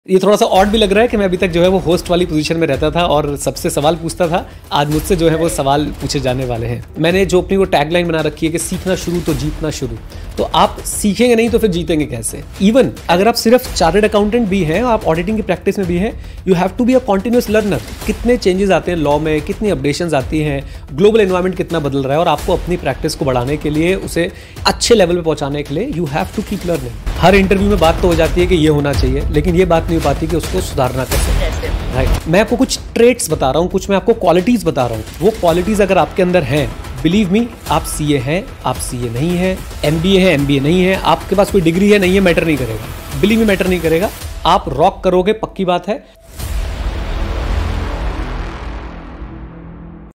ये थोड़ा सा ऑड भी लग रहा है कि मैं अभी तक जो है वो होस्ट वाली पोजीशन में रहता था और सबसे सवाल पूछता था। आज मुझसे जो है वो सवाल पूछे जाने वाले हैं। मैंने जो अपनी वो टैगलाइन बना रखी है कि सीखना शुरू तो जीतना शुरू। तो आप सीखेंगे नहीं तो फिर जीतेंगे कैसे। इवन अगर आप सिर्फ चार्टर्ड अकाउंटेंट भी हैं, आप ऑडिटिंग की प्रैक्टिस में भी हैं, you have to be a continuous learner. कितने चेंजेस आते हैं लॉ में, कितनी अपडेशंस आती हैं, ग्लोबल एनवायरनमेंट कितना बदल रहा है, और आपको अपनी प्रैक्टिस को बढ़ाने के लिए, उसे अच्छे लेवल पे पहुंचाने के लिए you have to keep learning. हर इंटरव्यू में बात तो हो जाती है कि ये होना चाहिए, लेकिन ये बात नहीं हो पाती कि उसको सुधारना कैसे। राइट, मैं आपको कुछ ट्रेट्स बता रहा हूँ, कुछ मैं आपको क्वालिटीज बता रहा हूँ। वो क्वालिटीज अगर आपके अंदर हैं, बिलीव मी, आप सीए हैं, आप सीए नहीं है, एमबीए है, एमबीए नहीं है, आपके पास कोई डिग्री है नहीं है, मैटर नहीं करेगा। बिलीव मी, मैटर नहीं करेगा। आप रॉक करोगे, पक्की बात है।